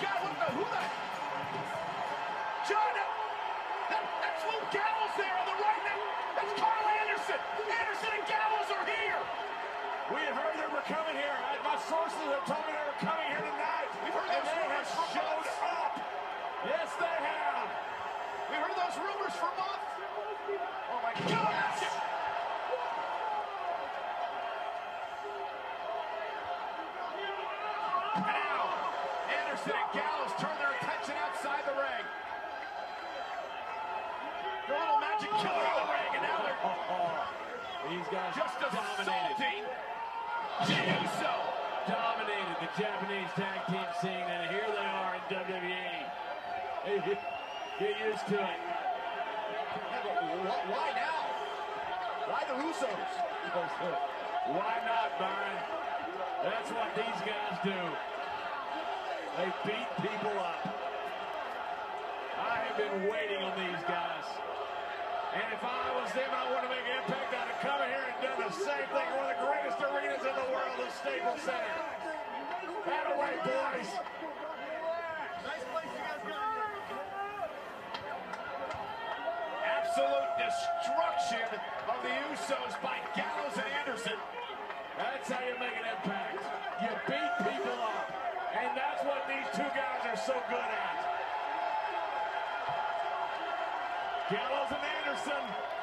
God, who the? John, that's Luke Gallows there on the right now. That's Carl Anderson. Anderson and Gallows are here. We had heard they were coming here. My sources have told me they were coming here tonight. We've heard and those they have rumors showed up. Yes, they have. We heard those rumors for months. Oh my God! Now, Anderson and Gallows turn their attention outside the ring. The little magic killer in the ring, and now they're these guys just assaulting Jey Uso. Dominated the Japanese tag team scene, and here they are in WWE. Hey, get used to it. Why now? Why the Usos? Why not, Byron? That's what these guys do. They beat people up. I have been waiting on these guys. And if I was them, I want to make an impact. I'd have come here and done the same thing. One of the greatest arenas in the world, the Staples Center. That-a-way, boys. Nice place you guys got here. Absolute destruction of the Usos by Gallows and Anderson. That's how you make an impact. You beat people up. And that's what these two guys are so good at. Gallows and Anderson